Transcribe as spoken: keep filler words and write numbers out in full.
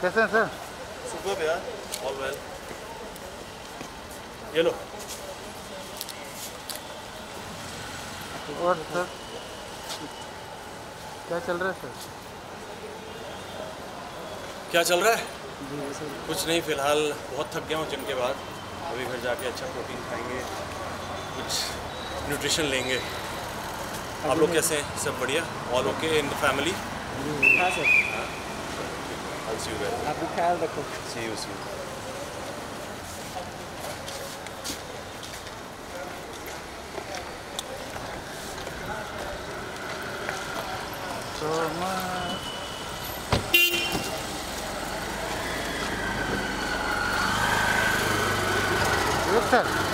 कैसे हैं sir? Super यार, ऑल वेल। ये लो। और सर क्या चल रहा है सर? क्या चल रहा है? कुछ नहीं, फिलहाल बहुत थक गया हूँ जिम के बाद। अभी घर जाके अच्छा प्रोटीन खाएंगे, कुछ न्यूट्रिशन लेंगे। आप लोग कैसे हैं? सब बढ़िया? All okay in the family? हाँ sir. I'll see you guys. आप भी ख्याल रखो। See you, see you. तो मैं सर